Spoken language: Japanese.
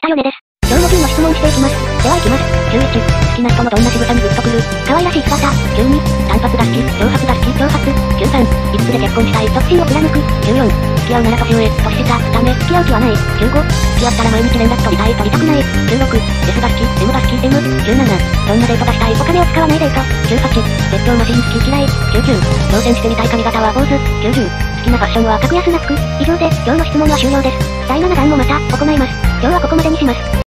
たよねです。今日も10の質問していきます。では行きます。11、好きな人のどんな仕草にグッとくる？可愛らしい姿。12、単発が好き、長髪が好き、長髪。13、いくつで結婚したい？直進を貫く。14、付き合うなら年上、年下、ダメ、付き合う気はない。15、付き合ったら毎日連絡取りたい、取りたくない。16、S が好き、M が好き、M。17、どんなデートがしたい？お金を使わないデート。18、絶叫マシン好き嫌い。19、挑戦してみたい髪型は坊主。90、好きなファッションは格安な服。以上で、今日の質問は終了です。第7弾もまた、行います。今日はここまでにします。